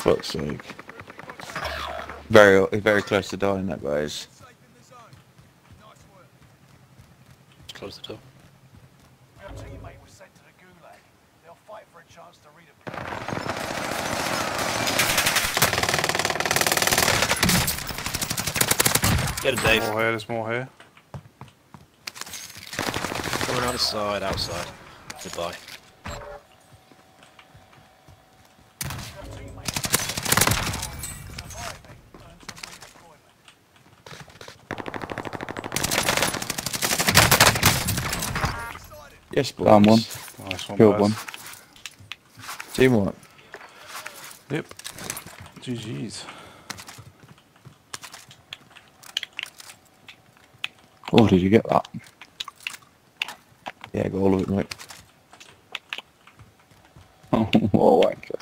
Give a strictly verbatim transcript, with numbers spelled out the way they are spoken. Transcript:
fuck's sake. Very, very close to dying, that guy is. Close the door. Your teammate was sent to the gulag. They'll fight for a chance to redeploy. Get him, Dave. More here, there's more here. Coming out the side, outside. Goodbye. Yes, boys. Down one. Nice one, Killed guys. one. Teamwork. Yep. G G's. Oh, did you get that? Yeah, got all of it, mate. Oh, what a wanker.